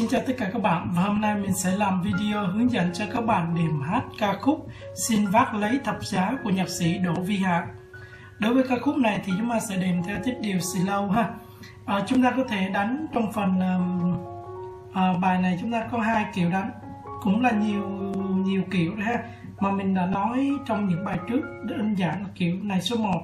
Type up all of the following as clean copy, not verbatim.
chào tất cả các bạn, và hôm nay mình sẽ làm video hướng dẫn cho các bạn điểm hát ca khúc Xin Vác Lấy Thập Giá của nhạc sĩ Đỗ Vy Hạc. Đối với ca khúc này thì chúng ta sẽ đệm theo tiết điệu slow ha. Chúng ta có thể đánh trong phần bài này, chúng ta có hai kiểu đánh, cũng là nhiều kiểu đấy ha. Mà mình đã nói trong những bài trước đơn giản là kiểu này số 1,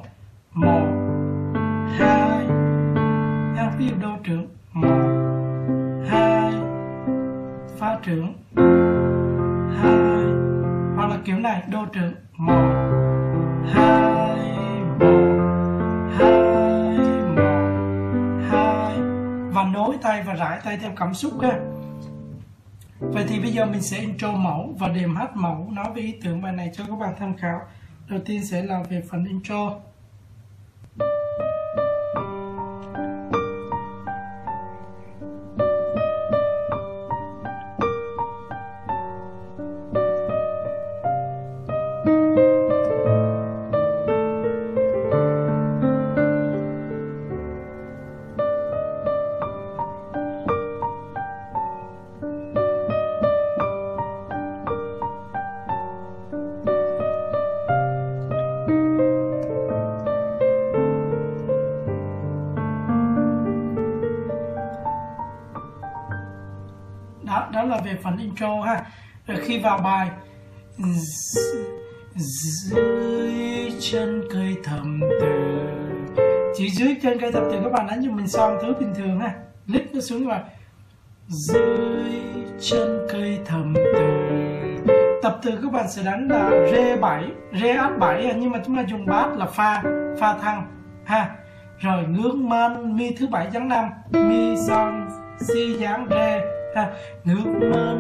2, ví dụ đô trưởng 1, 2, phá trưởng 2, hoặc là kiểu này đô trưởng 1, 2, 1, 2, 1, 2, và nối tay và rải tay theo cảm xúc ha. Vậy thì bây giờ mình sẽ intro mẫu và đệm hát mẫu nói về ý tưởng bài này cho các bạn tham khảo. Đầu tiên sẽ là về phần intro. Đó là về phần intro ha. Rồi khi vào bài dưới chân cây thầm từ, chỉ dưới chân cây thầm từ các bạn đánh cho mình son thứ bình thường ha, lift nó xuống vào dưới chân cây thầm từ. Tập từ các bạn sẽ đánh là rê 7, rê át 7, nhưng mà chúng ta dùng bát là pha thăng ha. Rồi ngưỡng man mi thứ 7 dáng 5, mi son si dáng rê ha. Ngước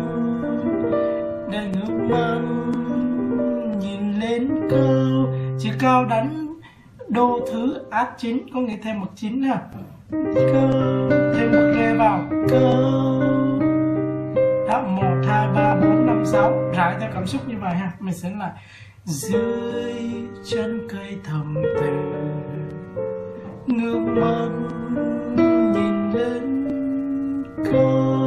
man nhìn lên cao, chữ cao đánh đô thứ át 9, có nghĩa thêm một 9 ha. Cao, thêm một rê vào cao. Đó, 1, 2, 3, 4, 5, 6, rải theo cảm xúc như vậy ha. Mình sẽ là dưới chân cây thầm từ, ngước man nhìn lên cao.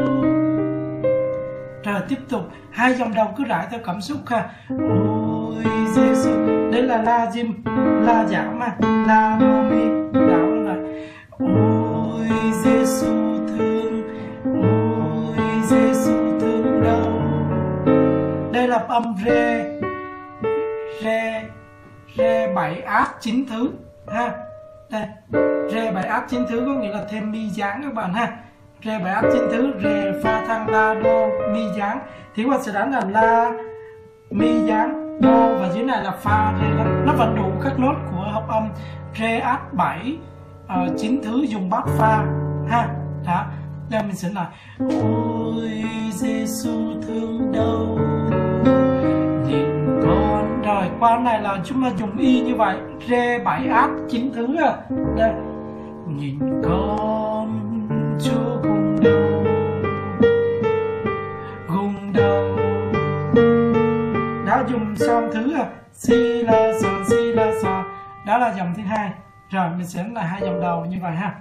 Rồi tiếp tục hai dòng đầu cứ rải theo cảm xúc ha. Ôi Giêsu, đây là la diêm, la giảm ha, la do mi đảo là ôi Giêsu thương, ôi Giêsu thương đâu. Đây là âm rê 7 át 9 thứ ha. Đây rê 7 át 9 thứ có nghĩa là thêm mi dáng các bạn ha. Rê 7 áp 9 thứ, rê pha thăng la đô mi dáng, thì các bạn sẽ đánh là la mi dáng đô, và dưới này là pha rê. Nó vẫn đủ các nốt của hợp âm rê áp 7 9 thứ dùng bát pha ha. Đó, đây mình sẽ là ôi Giêsu thương đâu nhìn con. Rồi qua này là chúng ta dùng y như vậy, rê 7 áp 9 thứ à. Đây nhìn con Chúa cùng đâu. Đó, dùng son thứ à, si la son. Đó là dòng thứ hai. Rồi mình sẽ là hai dòng đầu như vậy ha.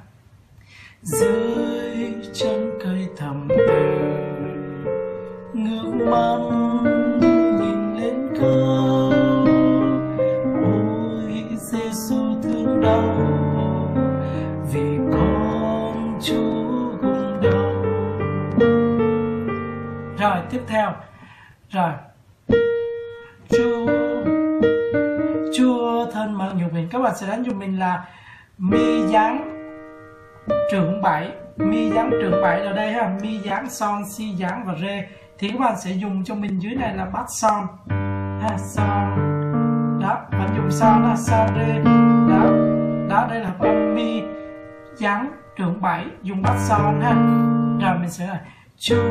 Dưới chân cây thầm từ, ngước man nhìn lên cao, ôi Giêsu thương đau vì con Chúa cùng đâu. Rồi tiếp theo, rồi Chúa thân mang nhục mình, các bạn sẽ đánh giùm mình là mi dáng trưởng 7, mi dáng trưởng 7 ở đây ha, mi dáng son si dáng và rê, thì các bạn sẽ dùng cho mình dưới này là bát son ha, son. Đó, bạn dùng son ha, son rê. Đó, đây là âm mi dáng trưởng 7 dùng bát son ha. Rồi mình sẽ là Chúa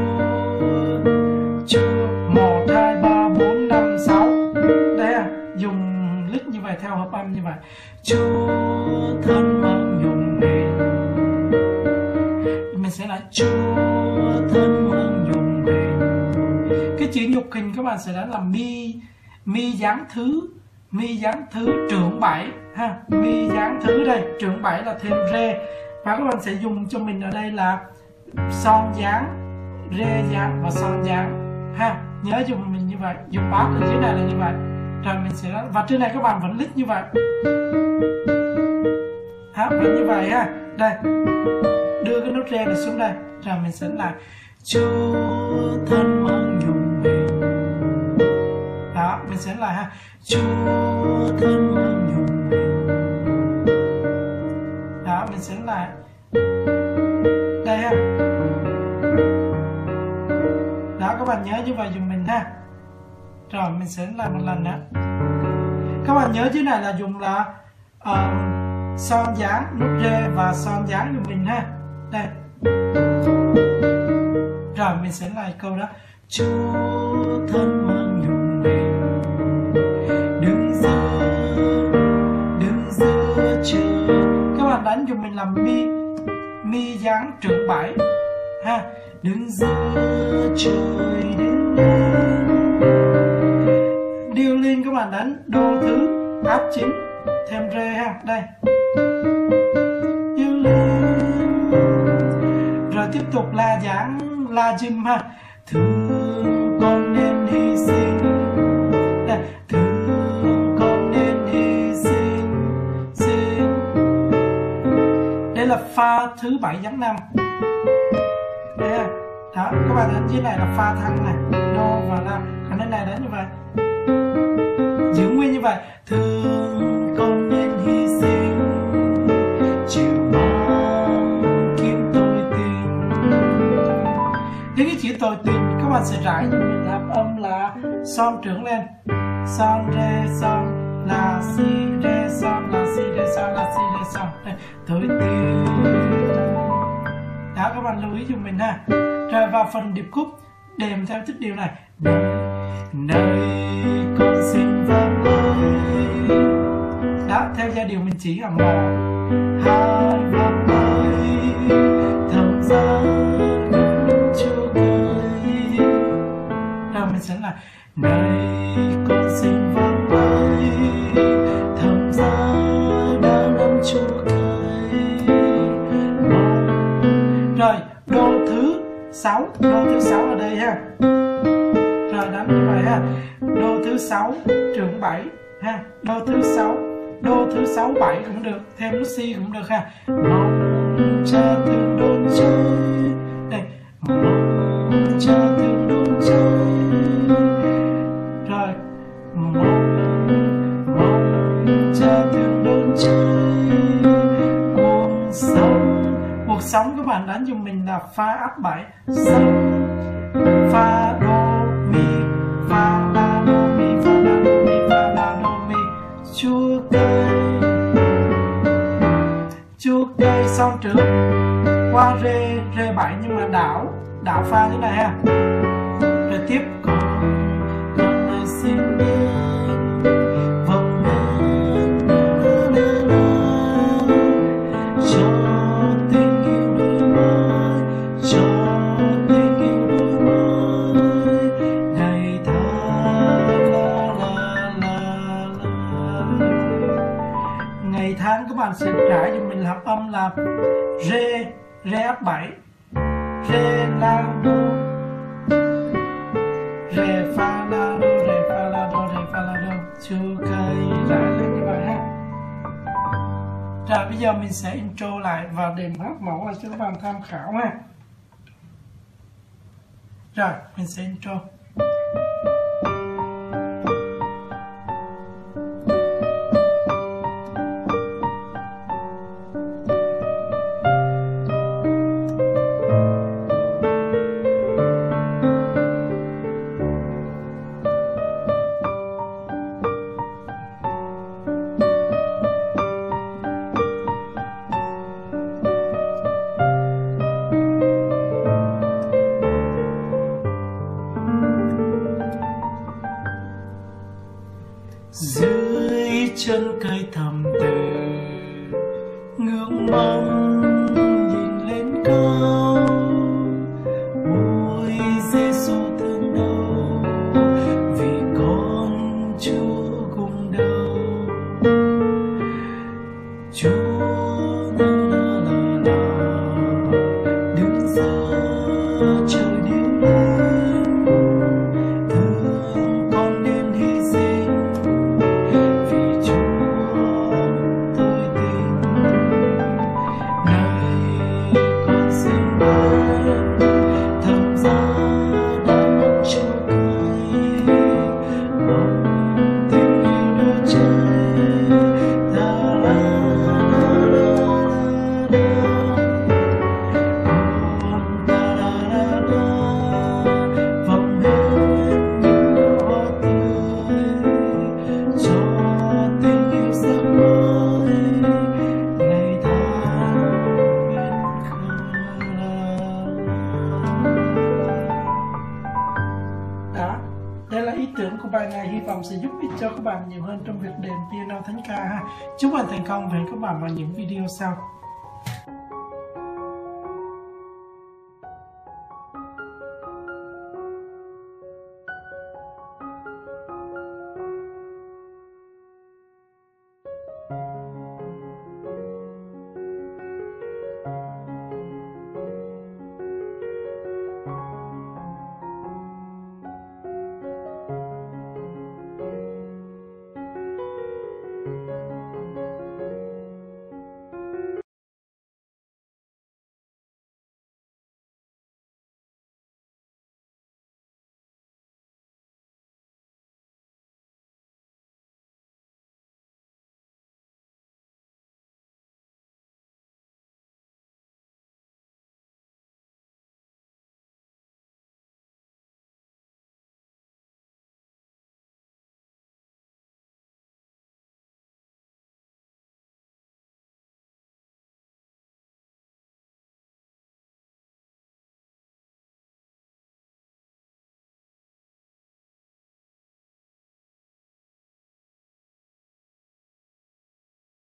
1, 2, 3, 4, 5, 6. Đây à, dùng lít như vậy theo hợp âm như vậy. Chúa thân mang nhục mình, mình sẽ là Chúa thân mang nhục mình. Cái chữ nhục hình các bạn sẽ đánh là mi dáng thứ trưởng 7 ha, mi dáng thứ đây, trưởng 7 là thêm rê, và các bạn sẽ dùng cho mình ở đây là son dáng rê dáng và son dáng ha. Nhớ dùng mình như vậy, dùng bát ở dưới này là như vậy. Rồi mình sẽ, và trên này các bạn vẫn lít như vậy ha, vẫn như vậy ha. Đây, đưa cái nốt rê này xuống đây, rồi mình sẽ lại Chúa thân mong dùng mình. Đó, mình sẽ lại ha, Chúa thân mong dùng mình. Đó, mình sẽ lại đây ha. Đó, các bạn nhớ như vậy dùng mình ha. Rồi mình sẽ làm một lần nữa. Các bạn nhớ dưới này là dùng là son dáng, nốt rê và son dáng dùng mình ha. Đây. Rồi mình sẽ lại câu đó. Chúa thân mong dùng mình, đứng giữa trời. Các bạn đánh dùng mình làm mi dáng trưởng 7 ha. Đứng giữa trời đến lên. Điêu liên các bạn đánh đô thứ áp 9 thêm rê ha. Đây. Điêu liên. Rồi tiếp tục la dáng la chim ha. Thương con nên hy sinh. Đây. Thương con nên hy sinh. Đây là pha thứ 7 dáng 5. Đây ha. Đó, các bạn đánh dưới này là pha thăng này, đô và la. Còn đây này đánh như vậy, giữ nguyên như vậy. Thương con nên hy sinh, chịu mong kiếm tôi tình. Đến cái chữ tôi tình các bạn sẽ rải cho mình hợp âm là son trưởng lên, son rê son la si rê son la si rê son la si rê son. Đây, tôi tình. Đó, các bạn lưu ý cho mình ha. Rồi vào phần điệp khúc đềm theo tích điệu này. Nơi con xin vang ơi. Đó, theo giai điệu mình chỉ là 1, 2 vang ơi. Thầm ra Chúa ơi. Rồi mình sẽ là nơi con xin vang ơi. Thầm ra đã nắm Chúa ơi. Rồi đô thứ 6, đô thứ 6 ở đây ha. Rồi đánh như vậy ha. Đô thứ 6 trưởng 7 ha. Đô thứ 6, đô thứ 6 7 cũng được, thêm nút si cũng được ha. Mong cha thương đôn chơi. Đây, mong cha thương đôn chơi. Rồi mong cha thương đôn chơi. Cuộc sống các bạn đánh dùng mình là pha áp 7, sống, pha đô mi, pha la đô mi, pha la đô mi, pha la đô mi. Chúa cây son trưởng qua rê 7 nhưng mà đảo pha thế này ha. Rồi tiếp còn này xin vòng tháng các bạn sẽ trải cho mình hợp âm là rê áp 7, rê la đô, rê pha la đô, rê pha la đô, rê pha la đô. Chúa cây rải lên như vậy ha. Rồi bây giờ mình sẽ intro lại và đệm hát mẫu là cho các bạn tham khảo ha. Rồi mình sẽ intro. Dưới chân cây thầm từ ngưỡng mong nhìn lên cao, ôi Giêsu thương đau vì con Chúa cùng đau. Chúa đứng giữa trời đêm ích cho các bạn nhiều hơn trong việc đệm piano thánh ca ha. Chúc bạn thành công và hẹn các bạn vào những video sau.